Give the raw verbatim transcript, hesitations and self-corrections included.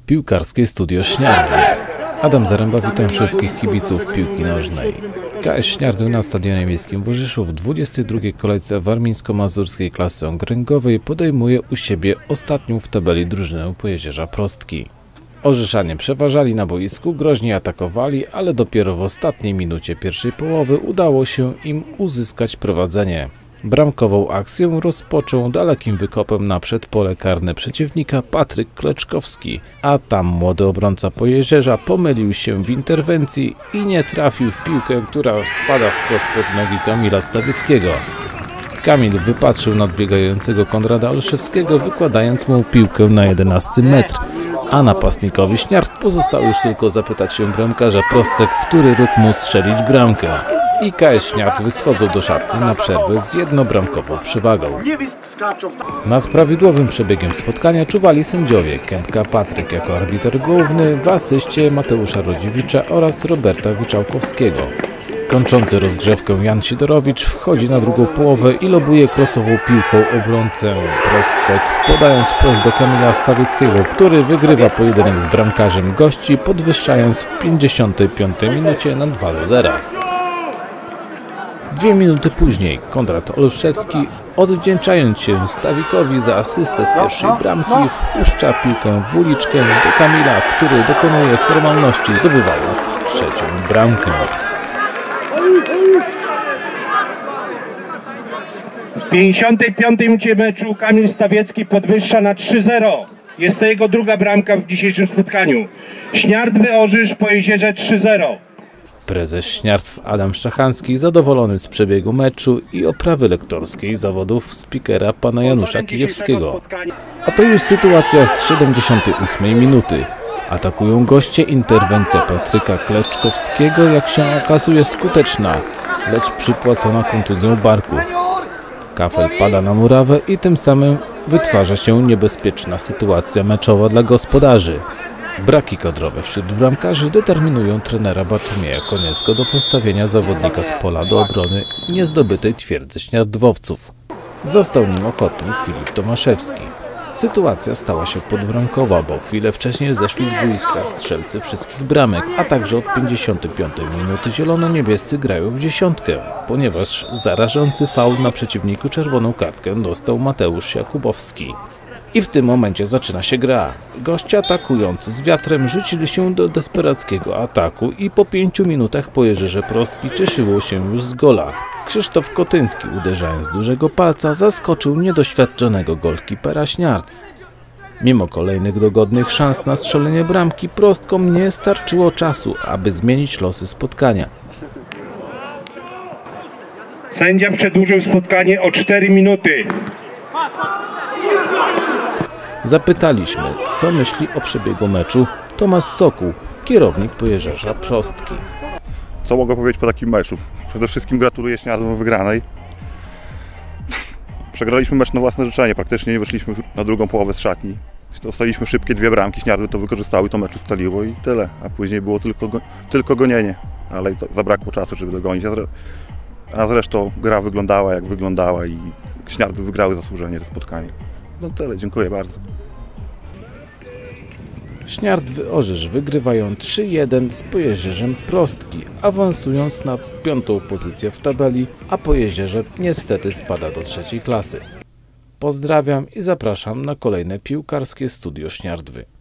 Piłkarskie Studio Śniardwy. Adam Zaręba, witam wszystkich kibiców piłki nożnej. K S Śniardwy na Stadionie Miejskim w Orzyszu w dwudziestej drugiej kolejce warmińsko-mazurskiej klasy okręgowej podejmuje u siebie ostatnią w tabeli drużynę Pojezierza Prostki. Orzyszanie przeważali na boisku, groźnie atakowali, ale dopiero w ostatniej minucie pierwszej połowy udało się im uzyskać prowadzenie. Bramkową akcję rozpoczął dalekim wykopem na przedpole karne przeciwnika Patryk Kleczkowski, a tam młody obrońca Pojezierza pomylił się w interwencji i nie trafił w piłkę, która spada wprost pod nogi Kamila Stawieckiego. Kamil wypatrzył nadbiegającego Konrada Olszewskiego, wykładając mu piłkę na jedenasty metr, a napastnikowi Śniardw pozostało już tylko zapytać się bramkarza Prostek, w który róg mu strzelić bramkę. I K S Śniardwy schodzą do szatni na przerwę z jednobramkową przewagą. Nad prawidłowym przebiegiem spotkania czuwali sędziowie Kępka Patryk jako arbiter główny, w asyście Mateusza Rodziewicza oraz Roberta Wyczałkowskiego. Kończący rozgrzewkę Jan Sidorowicz wchodzi na drugą połowę i lobuje krosową piłką obrońcę Prostek, podając wprost do Kamila Stawieckiego, który wygrywa pojedynek z bramkarzem gości, podwyższając w pięćdziesiątej piątej minucie na dwa do zera. Dwie minuty później Konrad Olszewski, odwdzięczając się Stawikowi za asystę z pierwszej bramki, wpuszcza piłkę w uliczkę do Kamila, który dokonuje formalności, zdobywając trzecią bramkę. W pięćdziesiątej piątej minucie meczu Kamil Stawiecki podwyższa na trzy zero. Jest to jego druga bramka w dzisiejszym spotkaniu. Śniardwy Orzysz, Pojezierze trzy zero. Prezes Śniardw Adam Szczachański zadowolony z przebiegu meczu i oprawy lektorskiej zawodów spikera pana Janusza Kijewskiego. A to już sytuacja z siedemdziesiątej ósmej minuty. Atakują goście, interwencja Patryka Kleczkowskiego, jak się okazuje, skuteczna, lecz przypłacona kontuzją barku. Kafel pada na murawę i tym samym wytwarza się niebezpieczna sytuacja meczowa dla gospodarzy. Braki kadrowe wśród bramkarzy determinują trenera Bartłomieja Koniecko do postawienia zawodnika z pola do obrony niezdobytej twierdzy śniardwowców. Został nim ochotnik Filip Tomaszewski. Sytuacja stała się podbramkowa, bo chwilę wcześniej zeszli z boiska strzelcy wszystkich bramek, a także od pięćdziesiątej piątej minuty zielono-niebiescy grają w dziesiątkę, ponieważ za rażący faul na przeciwniku czerwoną kartkę dostał Mateusz Jakubowski. I w tym momencie zaczyna się gra. Goście atakujący z wiatrem rzucili się do desperackiego ataku i po pięciu minutach Pojezierze Prostki cieszyło się już z gola. Krzysztof Kotyński, uderzając dużego palca, zaskoczył niedoświadczonego golkipera Śniardw. Mimo kolejnych dogodnych szans na strzelenie bramki, Prostkom nie starczyło czasu, aby zmienić losy spotkania. Sędzia przedłużył spotkanie o cztery minuty. Zapytaliśmy, co myśli o przebiegu meczu Tomasz Sokół, kierownik Pojezierza Prostki. Co mogę powiedzieć po takim meczu? Przede wszystkim gratuluję Śniardwom wygranej. Przegraliśmy mecz na własne życzenie, praktycznie nie wyszliśmy na drugą połowę z szatni. Dostaliśmy szybkie dwie bramki, Śniardwy to wykorzystały, to mecz ustaliło i tyle. A później było tylko, go, tylko gonienie, ale to zabrakło czasu, żeby dogonić. A, zre, a zresztą gra wyglądała jak wyglądała i Śniardwy wygrały zasłużenie to spotkanie. No tyle, dziękuję bardzo. Śniardwy Orzysz wygrywają trzy jeden z Pojezierzem Prostki, awansując na piątą pozycję w tabeli, a Pojezierze niestety spada do trzeciej klasy. Pozdrawiam i zapraszam na kolejne Piłkarskie Studio Śniardwy.